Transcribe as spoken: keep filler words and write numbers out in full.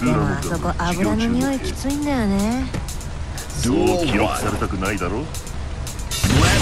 でもあそこ油の匂いきついんだよね。 そう記録されたくないだろ。